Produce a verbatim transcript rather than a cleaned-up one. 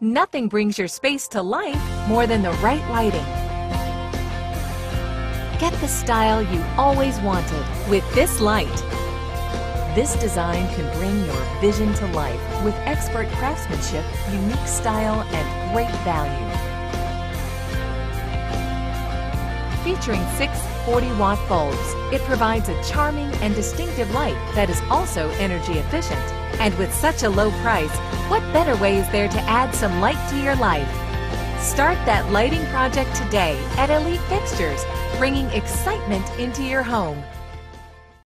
Nothing brings your space to life more than the right lighting. Get the style you always wanted with this light. This design can bring your vision to life with expert craftsmanship, unique style, and great value. Featuring six forty watt bulbs, it provides a charming and distinctive light that is also energy efficient. And with such a low price, what better way is there to add some light to your life? Start that lighting project today at Elite Fixtures, bringing excitement into your home.